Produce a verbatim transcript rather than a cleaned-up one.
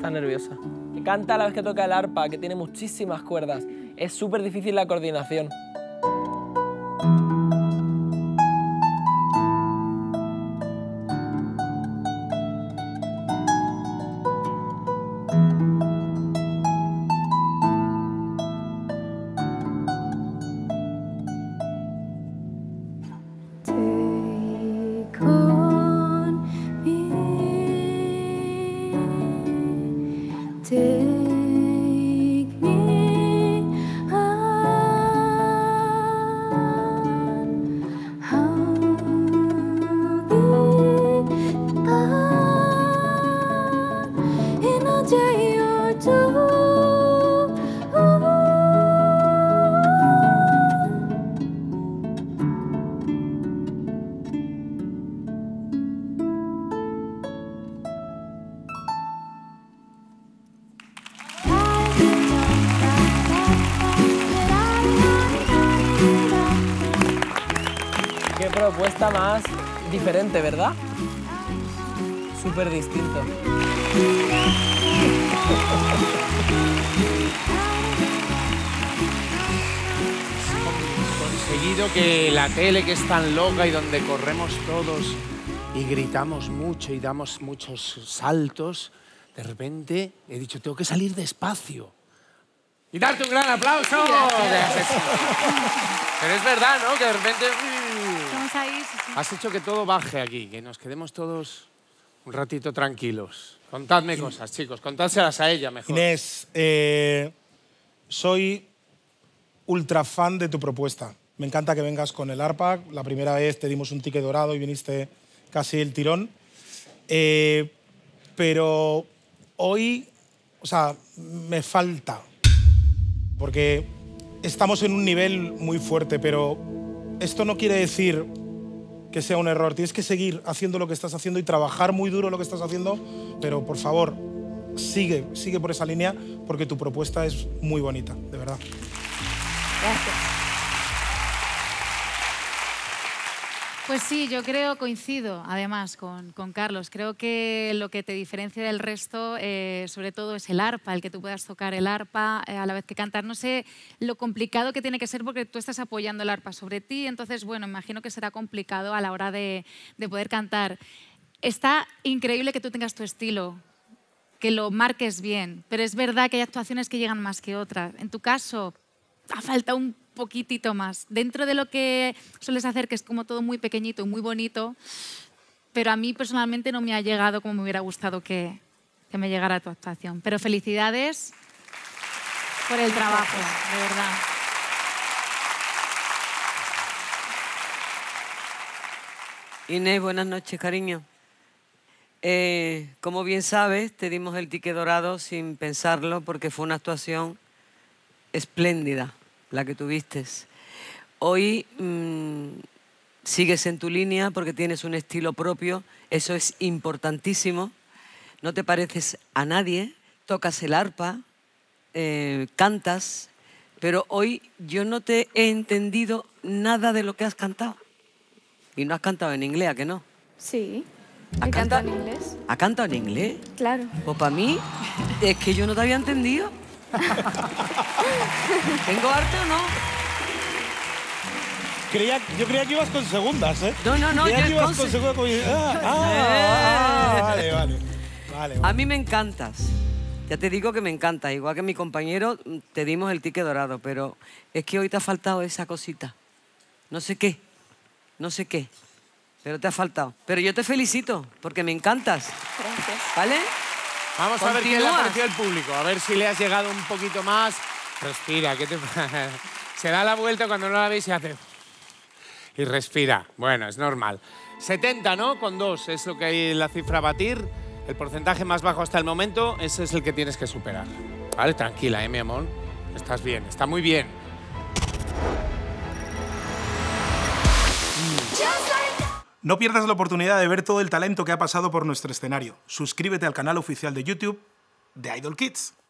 Está nerviosa. Canta a la vez que toca el arpa, que tiene muchísimas cuerdas. Es súper difícil la coordinación. Qué propuesta más diferente, ¿verdad? Súper distinto. Conseguido que la tele, que es tan loca y donde corremos todos y gritamos mucho y damos muchos saltos, de repente he dicho, tengo que salir despacio. Y darte un gran aplauso. Pero es verdad, ¿no? Que de repente... Vamos a ir, sí, sí. Has hecho que todo baje aquí, que nos quedemos todos un ratito tranquilos. Contadme cosas, chicos. Contádselas a ella mejor. Inés, eh, soy ultra fan de tu propuesta. Me encanta que vengas con el arpa. La primera vez te dimos un ticket dorado y viniste casi el tirón. Eh, pero hoy, o sea, me falta. Porque estamos en un nivel muy fuerte, pero esto no quiere decir que sea un error. Tienes que seguir haciendo lo que estás haciendo y trabajar muy duro lo que estás haciendo, pero por favor, sigue, sigue por esa línea porque tu propuesta es muy bonita, de verdad. Gracias. Pues sí, yo creo, coincido además con, con Carlos. Creo que lo que te diferencia del resto, eh, sobre todo, es el arpa, el que tú puedas tocar el arpa eh, a la vez que cantar. No sé lo complicado que tiene que ser porque tú estás apoyando el arpa sobre ti, entonces, bueno, imagino que será complicado a la hora de, de poder cantar. Está increíble que tú tengas tu estilo, que lo marques bien, pero es verdad que hay actuaciones que llegan más que otras. En tu caso, ha faltado un poquitito más. Dentro de lo que sueles hacer, que es como todo muy pequeñito y muy bonito, pero a mí personalmente no me ha llegado como me hubiera gustado que, que me llegara tu actuación. Pero felicidades por el trabajo, de verdad. Inés, buenas noches, cariño. Eh, como bien sabes, te dimos el ticket dorado sin pensarlo porque fue una actuación espléndida la que tuviste. Hoy mmm, sigues en tu línea porque tienes un estilo propio, eso es importantísimo. No te pareces a nadie, tocas el arpa, eh, cantas, pero hoy yo no te he entendido nada de lo que has cantado. Y no has cantado en inglés, ¿a que no? Sí. ¿Has ¿He cantado cantado en inglés? ¿Has cantado en inglés? Claro. Pues para mí, es que yo no te había entendido. ¿Tengo arte o no? Creía, yo creía que ibas con segundas, ¿eh? No, no, no. Creía yo que ibas con con se... segundas. Como... Ah, ah, ah, vale, vale, vale, vale. A mí me encantas. Ya te digo que me encanta. Igual que mi compañero, te dimos el ticket dorado, pero es que hoy te ha faltado esa cosita. No sé qué, no sé qué, pero te ha faltado. Pero yo te felicito, porque me encantas. Gracias. ¿Vale? Vamos a ver qué le ha ¿Continúas? parecido al público, a ver si le has llegado un poquito más. Respira, ¿qué te... Se da la vuelta cuando no la veis y hace... Y respira. Bueno, es normal. setenta, ¿no? Con dos es lo que hay la cifra a batir. El porcentaje más bajo hasta el momento, ese es el que tienes que superar. Vale, tranquila, ¿eh, mi amor? Estás bien, está muy bien. No pierdas la oportunidad de ver todo el talento que ha pasado por nuestro escenario. Suscríbete al canal oficial de YouTube de Idol Kids.